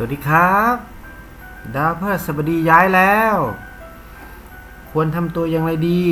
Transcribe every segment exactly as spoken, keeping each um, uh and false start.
วัสดีครับดาวพฤหัสบดีย้ายแล้วควรทำตัวอย่างไรดี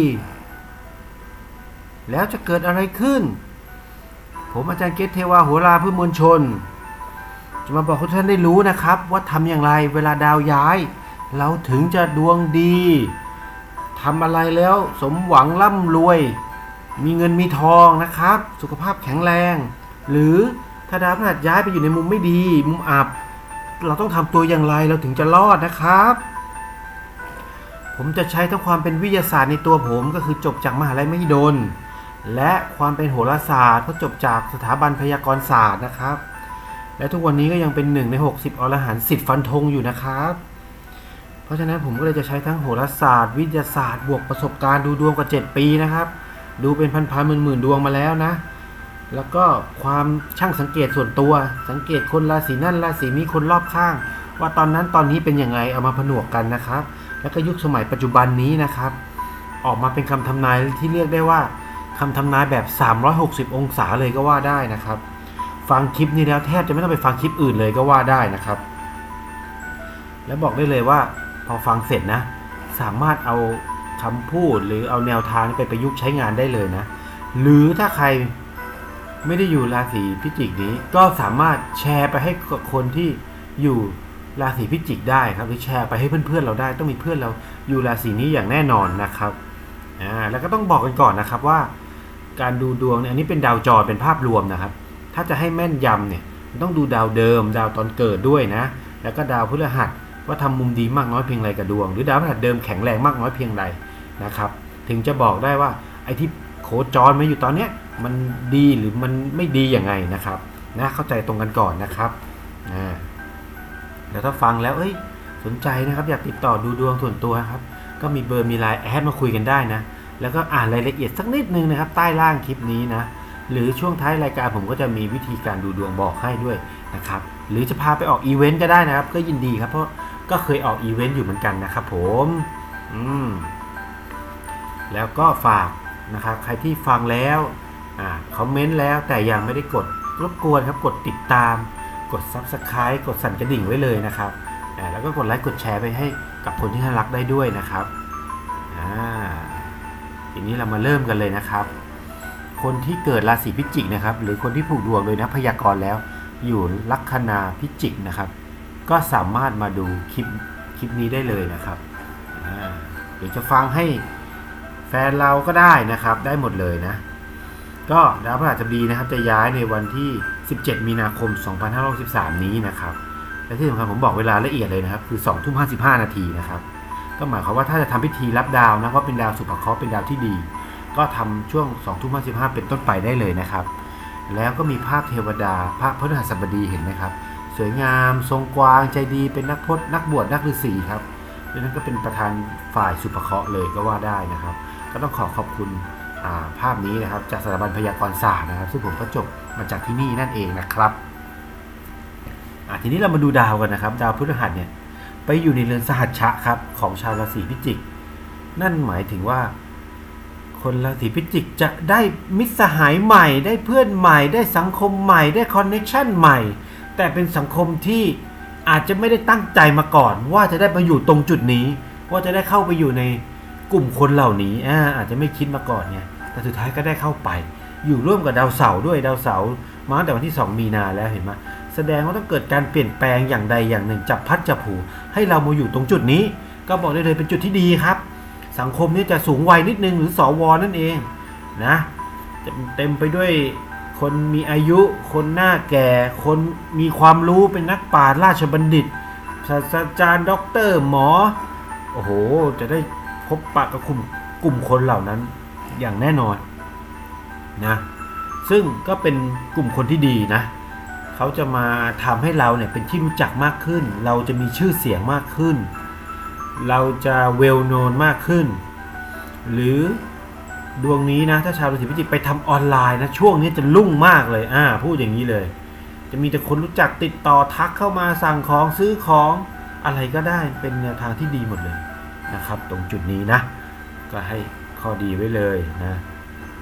แล้วจะเกิดอะไรขึ้นผมอาจารย์เกตเทวาโหราเพื่อมวลชนจะมาบอกให้ท่านได้รู้นะครับว่าทำอย่างไรเวลาดาวย้ายเราถึงจะดวงดีทำอะไรแล้วสมหวังร่ำรวยมีเงินมีทองนะครับสุขภาพแข็งแรงหรือถ้าดาวพฤหัสย้ายไปอยู่ในมุมไม่ดีมุมอับเราต้องทำตัวอย่างไรเราถึงจะรอดนะครับผมจะใช้ทั้งความเป็นวิทยาศาสตร์ในตัวผมก็คือจบจากมหาลัยมหิดลและความเป็นโหราศาสตร์ก็จบจากสถาบันพยากรณ์ศาสตร์นะครับและทุกวันนี้ก็ยังเป็นหนึ่งในหกสิบอรหันต์สิทธิ์ฟันธงอยู่นะครับเพราะฉะนั้นผมก็เลยจะใช้ทั้งโหราศาสตร์วิทยาศาสตร์บวกประสบการณ์ดูดวงกว่าเจ็ดปีนะครับดูเป็นพันๆหมื่นๆดวงมาแล้วนะแล้วก็ความช่างสังเกตส่วนตัวสังเกตคนราศีนั่นราศีนี้คนรอบข้างว่าตอนนั้นตอนนี้เป็นยังไงเอามาผนวกกันนะครับแล้วก็ยุคสมัยปัจจุบันนี้นะครับออกมาเป็นคำทำนายที่เรียกได้ว่าคำทำนายแบบสามร้อยหกสิบองศาเลยก็ว่าได้นะครับฟังคลิปนี้แล้วแทบจะไม่ต้องไปฟังคลิปอื่นเลยก็ว่าได้นะครับแล้วบอกได้เลยว่าพอฟังเสร็จนะสามารถเอาคำพูดหรือเอาแนวทางไปประยุกต์ใช้งานได้เลยนะหรือถ้าใครไม่ได้อยู่ราศีพิจิกนี้ก็สามารถแชร์ไปให้คนที่อยู่ราศีพิจิกได้ครับหรือแชร์ไปให้เพื่อนๆเราได้ต้องมีเพื่อนเราอยู่ราศีนี้อย่างแน่นอนนะครับอ่าแล้วก็ต้องบอกกันก่อนนะครับว่าการดูดวงเนี่ยอันนี้เป็นดาวจรเป็นภาพรวมนะครับถ้าจะให้แม่นยำเนี่ยต้องดูดาวเดิมดาวตอนเกิดด้วยนะแล้วก็ดาวพฤหัสว่าทำมุมดีมากน้อยเพียงไรกับดวงหรือดาวพฤหัสเดิมแข็งแรงมากน้อยเพียงใดนะครับถึงจะบอกได้ว่าไอ้ที่โคจรมาอยู่ตอนเนี้ยมันดีหรือมันไม่ดียังไงนะครับนะเข้าใจตรงกันก่อนนะครับอ่าแล้วถ้าฟังแล้วเอ้ยสนใจนะครับอยากติดต่อดูดวงส่วนตัวครับก็มีเบอร์มีไลน์แอดมาคุยกันได้นะแล้วก็อ่านรายละเอียดสักนิดนึงนะครับใต้ล่างคลิปนี้นะหรือช่วงท้ายรายการผมก็จะมีวิธีการดูดวงบอกให้ด้วยนะครับหรือจะพาไปออกอีเวนต์ก็ได้นะครับก็ยินดีครับเพราะก็เคยออกอีเวนต์อยู่เหมือนกันนะครับผมอืมแล้วก็ฝากนะครับใครที่ฟังแล้วอ่าคอมเมนต์แล้วแต่ยังไม่ได้กดรบกวนครับกดติดตามกด ซับสไครบ์ กดสั่นกระดิ่งไว้เลยนะครับอ่าแล้วก็กดไลค์กดแชร์ไปให้กับคนที่ท่านรักได้ด้วยนะครับอ่าทีนี้เรามาเริ่มกันเลยนะครับคนที่เกิดราศีพิจิกนะครับหรือคนที่ผูกดวงโดยนักพยากรณ์แล้วอยู่ลัคนาพิจิกนะครับก็สามารถมาดูคลิปคลิปนี้ได้เลยนะครับอ่าเดี๋ยวจะฟังให้แฟนเราก็ได้นะครับได้หมดเลยนะก็ดาวพฤหัสบดีนะครับจะย้ายในวันที่สิบเจ็ดมีนาคมสองพันห้าร้อยสิบสามนี้นะครับและที่สำคัญผมบอกเวลาละเอียดเลยนะครับคือสองทุ่มห้าสิบห้านาทีนะครับก็หมายความว่าถ้าจะทำพิธีรับดาวนะเพราะเป็นดาวสุภเคราะห์เป็นดาวที่ดีก็ทำช่วงสองทุ่มห้าสิบห้าเป็นต้นไปได้เลยนะครับแล้วก็มีภาพเทวดาภาพพฤหัสบดีเห็นไหมครับสวยงามทรงกวางใจดีเป็นนักพจน์นักบวชนักฤาษีครับดังนั้นก็เป็นประธานฝ่ายสุภเคราะห์เลยก็ว่าได้นะครับก็ต้องขอขอบคุณภาพนี้นะครับจากสถาบันพยากรณ์ศาสตร์นะครับซึ่งผมก็จบมาจากที่นี่นั่นเองนะครับทีนี้เรามาดูดาวกันนะครับดาวพฤหัสเนี่ยไปอยู่ในเรือนสหัชชะครับของชาวราศีพิจิกนั่นหมายถึงว่าคนราศีพิจิกจะได้มิตรสหายใหม่ได้เพื่อนใหม่ได้สังคมใหม่ได้คอนเนคชั่นใหม่แต่เป็นสังคมที่อาจจะไม่ได้ตั้งใจมาก่อนว่าจะได้มาอยู่ตรงจุดนี้ว่าจะได้เข้าไปอยู่ในกลุ่มคนเหล่านี้อ่าอาจจะไม่คิดมาก่อนเนี่ยแต่สุดท้ายก็ได้เข้าไปอยู่ร่วมกับดาวเสาร์ด้วยดาวเสาร์มาตั้งแต่วันที่สองมีนาแล้วเห็นไหมแสดงว่าต้องเกิดการเปลี่ยนแปลงอย่างใดอย่างหนึ่งจับพัดจับผูให้เรามาอยู่ตรงจุดนี้ก็บอกได้เลยเป็นจุดที่ดีครับสังคมนี้จะสูงวัยนิดนึงหรือสวนั่นเองนะจะเต็มไปด้วยคนมีอายุคนหน้าแก่คนมีความรู้เป็นนักปราชญ์ราชบัณฑิตศาสตราจารย์ด็อกเตอร์หมอโอ้โหจะได้พบปะกับกลุ่มกลุ่มคนเหล่านั้นอย่างแน่นอนนะซึ่งก็เป็นกลุ่มคนที่ดีนะเขาจะมาทำให้เราเนี่ยเป็นที่รู้จักมากขึ้นเราจะมีชื่อเสียงมากขึ้นเราจะเวลโนนมากขึ้นหรือดวงนี้นะถ้าชาวราศีพิจิกไปทำออนไลน์นะช่วงนี้จะรุ่งมากเลยอ่าพูดอย่างนี้เลยจะมีแต่คนรู้จักติดต่อทักเข้ามาสั่งของซื้อของอะไรก็ได้เป็นแนวทางที่ดีหมดเลยนะครับตรงจุดนี้นะก็ให้ข้อดีไว้เลยนะ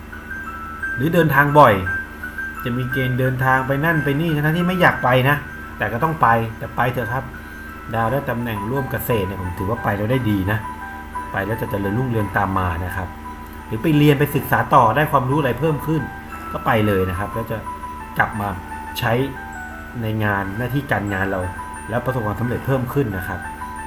หรือเดินทางบ่อยจะมีเกณฑ์เดินทางไปนั่นไปนี่ทั้งที่ไม่อยากไปนะแต่ก็ต้องไปแต่ไปเถอะครับดาวได้ตำแหน่งร่วมเกษตรเนี่ยผมถือว่าไปแล้วได้ดีนะไปแล้วจะเจริญรุ่งเรืองตามมานะครับหรือไปเรียนไปศึกษาต่อได้ความรู้อะไรเพิ่มขึ้นก็ไปเลยนะครับแล้วจะกลับมาใช้ในงานหน้าที่การงานเราแล้วประสบความสำเร็จเพิ่มขึ้นนะครับ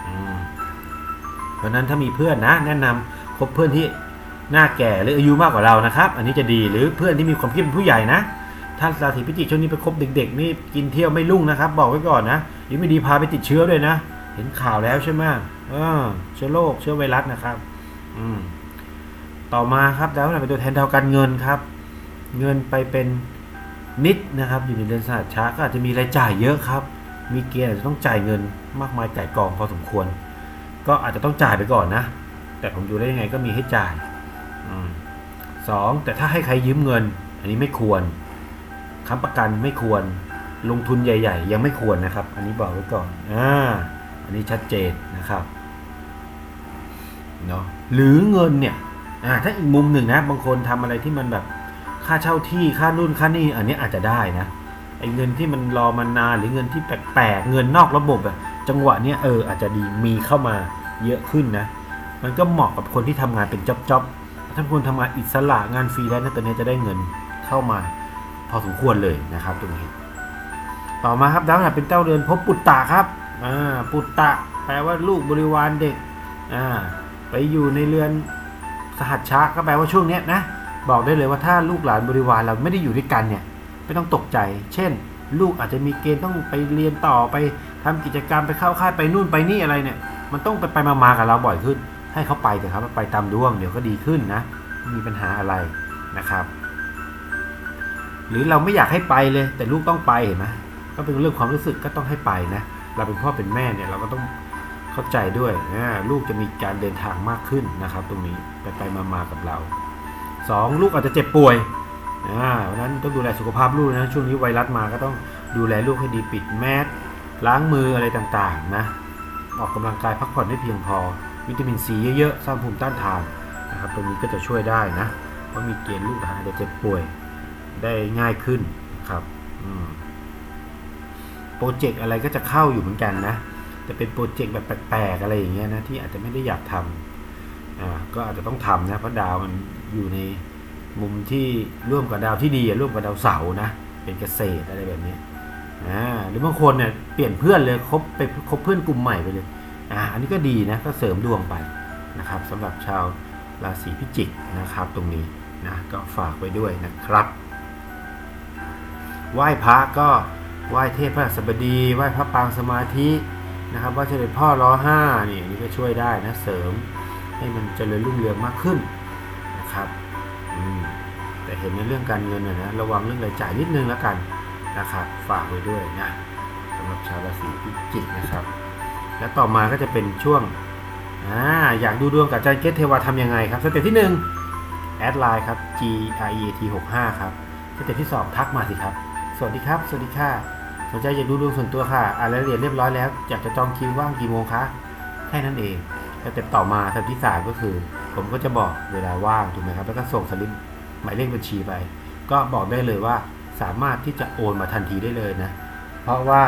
เพราะนั้นถ้ามีเพื่อนนะแนะนำคบเพื่อนที่หน้าแก่หรืออายุมากกว่าเรานะครับอันนี้จะดีหรือเพื่อนที่มีความคิดเป็นผู้ใหญ่นะถ้าราศีพิจิกช่วงนี้ไปคบเด็กๆนี่กินเที่ยวไม่รุ่งนะครับบอกไว้ก่อนนะยิ่งไม่ดีพาไปติดเชื้อด้วยนะเห็นข่าวแล้วใช่ไหมเออเชื้อโรคเชื้อไวรัสนะครับอืมต่อมาครับแล้วเป็นตัวแทนดาวการเงินครับเงินไปเป็นนิดนะครับอยู่ในเรือนสหัชชะก็อาจจะมีรายจ่ายเยอะครับมีเกณฑ์อาจจะต้องจ่ายเงินมากมายจ่ายกองพอสมควรก็อาจจะต้องจ่ายไปก่อนนะแต่ผมดูได้ยังไงก็มีให้จ่ายสองแต่ถ้าให้ใครยืมเงินอันนี้ไม่ควรค้ำประกันไม่ควรลงทุนใหญ่ๆยังไม่ควรนะครับอันนี้บอกไว้ก่อนอ่าอันนี้ชัดเจนนะครับเนาะหรือเงินเนี่ยอ่าถ้าอีกมุมหนึ่งนะบางคนทำอะไรที่มันแบบค่าเช่าที่ค่านู่นค่านี่อันนี้อาจจะได้นะไอ้เงินที่มันรอมานานหรือเงินที่แปลกๆเงินนอกระบบอะจังหวะเนี้ยเอออาจจะดีมีเข้ามาเยอะขึ้นนะมันก็เหมาะกับคนที่ทำงานเป็นจ็อบๆถ้าคนทำงานอิสระงานฟรีแลนซ์ตัวนี้จะได้เงินเข้ามาพอสมควรเลยนะครับตรงนี้ต่อมาครับดาวพฤหัสเป็นเจ้าเรือนภพปุตตะครับอ่าปุตตะแปลว่าลูกบริวารเด็กอ่าไปอยู่ในเรือนสหัชชะก็แปลว่าช่วงเนี้ยนะบอกได้เลยว่าถ้าลูกหลานบริวารเราไม่ได้อยู่ด้วยกันเนี่ยไม่ต้องตกใจเช่นลูกอาจจะมีเกณฑ์ต้องไปเรียนต่อไปทำกิจกรรมไปเข้าค่ายไปนู่นไปนี่อะไรเนี่ยมันต้องไปไปมาๆกับเราบ่อยขึ้นให้เขาไปเถอะครับไปตามดวงเดี๋ยวก็ดีขึ้นนะไม่มีปัญหาอะไรนะครับหรือเราไม่อยากให้ไปเลยแต่ลูกต้องไปเห็นไหมก็เป็นเรื่องความรู้สึกก็ต้องให้ไปนะเราเป็นพ่อเป็นแม่เนี่ยเราก็ต้องเข้าใจด้วยนะลูกจะมีการเดินทางมากขึ้นนะครับตรงนี้ไปไปมาๆกับเราสองลูกอาจจะเจ็บป่วยอ่าเพราะนั้นต้องดูแลสุขภาพลูกนะช่วงนี้ไวรัสมาก็ต้องดูแลลูกให้ดีปิดแมสล้างมืออะไรต่างๆนะออกกำลังกายพักผ่อนให้เพียงพอวิตามินซีเยอะๆสร้างภูมิต้านทานนะครับตรงนี้ก็จะช่วยได้นะเพราะมีเกณฑ์ลูกหลานอาจจะเจ็บป่วยได้ง่ายขึ้นครับโปรเจกต์อะไรก็จะเข้าอยู่เหมือนกันนะแต่เป็นโปรเจกต์แบบแปลกๆอะไรอย่างเงี้ยนะที่อาจจะไม่ได้อยากทำอ่าก็อาจจะต้องทำนะเพราะดาวมันอยู่ในมุมที่ร่วมกับดาวที่ดีร่วมกับดาวเสาร์นะเป็นเกษตรอะไรแบบนี้อ่าหรือบางคนเนี่ยเปลี่ยนเพื่อนเลยคบไปคบเพื่อนกลุ่มใหม่ไปเลยอ่าอันนี้ก็ดีนะก็เสริมดวงไปนะครับสำหรับชาวราศีพิจิกนะครับตรงนี้นะก็ฝากไว้ด้วยนะครับไหว้พระก็ไหว้เทพพระศัสดีไหว้พระปางสมาธินะครับไหว้เสด็จพ่อรอห้านี่นี่ก็ช่วยได้นะเสริมให้มันเจริญรุ่งเรืองมากขึ้นนะครับแต่เห็นในเรื่องการเงินนะระวังเรื่องรายจ่ายนิดนึงแล้วกันนะครับฝากไว้ด้วยนะสำหรับชาวราศีพิจิกนะครับและต่อมาก็จะเป็นช่วงอ่าอยากดูดวงกับอาจารย์เกตเทวาทำยังไงครับสเต็ปที่หนึ่งแอดไลน์ครับ G R E A T หกสิบห้าครับสเต็ปที่สองทักมาสิครับสวัสดีครับสวัสดีค่ะสนใจอยากดูดวงส่วนตัวค่ะอ่านรายละเอียดเรียบร้อยแล้วอยากจะจองคิวว่างกี่โมงคะแค่นั้นเองสเต็ปต่อมาสเต็ปที่สามก็คือผมก็จะบอกเวลาว่างถูกไหมครับแล้วก็ส่งสลิปหมายเลขบัญชีไปก็บอกได้เลยว่าสามารถที่จะโอนมาทันทีได้เลยนะเพราะว่า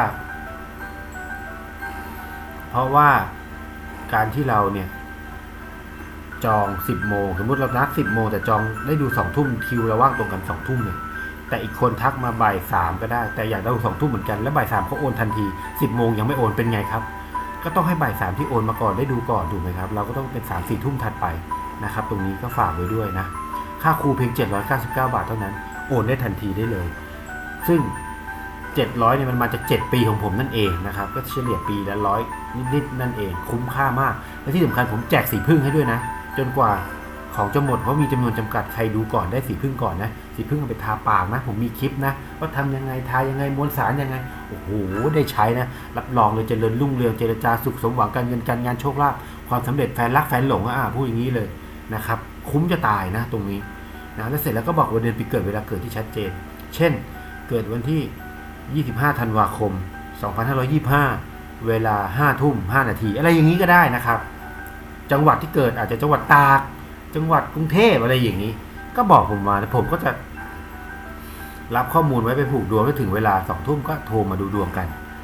เพราะว่าการที่เราเนี่ยจองสิบโมงสมมติเรานัดสิบโมงแต่จองได้ดูสองทุ่มคิวเราว่างตรงกันสองทุ่มเนี่ยแต่อีกคนทักมาบ่ายสามก็ได้แต่อยากได้สองทุ่มเหมือนกันแล้วบ่ายสามเขาโอนทันทีสิบโมงยังไม่โอนเป็นไงครับก็ต้องให้บ่ายสามที่โอนมาก่อนได้ดูก่อนถูกไหมครับเราก็ต้องเป็นสามสี่ทุ่มถัดไปนะครับตรงนี้ก็ฝากไว้ด้วยนะค่าครูเพียงเจ็ดร้อยเก้าสิบเก้าบาทเท่านั้นโอนได้ทันทีได้เลยซึ่งเจ็ดร้อยเนี่ยมันมาจากเจ็ดปีของผมนั่นเองนะครับก็เฉลี่ยปีละร้อยนิดๆนั่นเองคุ้มค่ามากและที่สำคัญผมแจกสีพึ่งให้ด้วยนะจนกว่าของจะหมดเพราะมีจำนวนจำกัดใครดูก่อนได้สีพึ่งก่อนนะสีพึ่งเอาไปทาปากนะผมมีคลิปนะว่าทำยังไงทายังไงมวลสารยังไงโอ้โหได้ใช้นะรับรองเลยเจริญรุ่งเรืองเจรจาสุขสมหวังการเงินการงานโชคลาภความสำเร็จแฟนรักแฟนหลงอ่ะพูดอย่างนี้เลยนะครับคุ้มจะตายนะตรงนี้นะแล้วเสร็จแล้วก็บอกวันเดือนปีเกิดเวลาเกิดที่ชัดเจนเช่นเกิดวันที่ยี่สิบห้าธันวาคมสองพันห้าร้อยยี่สิบห้าเวลาห้าทุ่มห้านาทีอะไรอย่างนี้ก็ได้นะครับจังหวัดที่เกิดอาจจะจังหวัดตากจังหวัดกรุงเทพอะไรอย่างนี้ก็บอกผมมาแล้วผมก็จะรับข้อมูลไว้ไปผูกดวงให้ถึงเวลาสองทุ่มก็โทรมาดูดวงกัน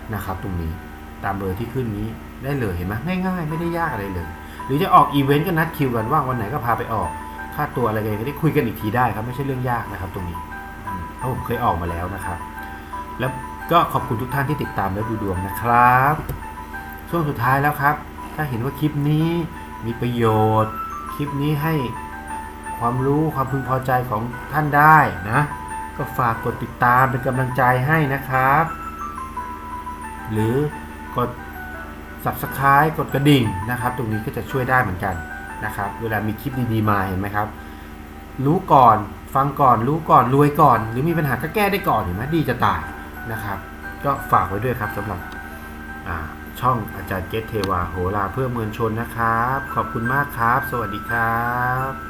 นะครับตรงนี้ตามเบอร์ที่ขึ้นนี้ได้เลยเห็นไหมง่ายๆไม่ได้ยากอะไรเลยหรือจะออกอีเวนต์ก็นัดคิวกันว่างวันไหนก็พาไปออกค่าตัวอะไรกันก็ได้คุยกันอีกทีได้ครับไม่ใช่เรื่องยากนะครับตรงนี้เพราะผมเคยออกมาแล้วนะครับแล้วก็ขอบคุณทุกท่านที่ติดตามและดูดวงนะครับช่วงสุดท้ายแล้วครับถ้าเห็นว่าคลิปนี้มีประโยชน์คลิปนี้ให้ความรู้ความพึงพอใจของท่านได้นะก็ฝากกดติดตามเป็นกำลังใจให้นะครับหรือกด ซับสไครบ์ กดกระดิ่งนะครับตรงนี้ก็จะช่วยได้เหมือนกันนะครับเวลามีคลิปดีๆมาเห็นไหมครับรู้ก่อนฟังก่อนรู้ก่อนรวยก่อนหรือมีปัญหาก็แก้ได้ก่อนเห็นไหมดีจะตายนะครับก็ฝากไว้ด้วยครับสำหรับช่องอาจารย์เกตเทวาโหราเพื่อมวลชนนะครับขอบคุณมากครับสวัสดีครับ